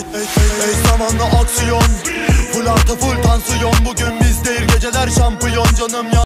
Ey zamanla aksiyon, full artı full tansiyon. Bugün biz değil geceler şampiyon canım ya.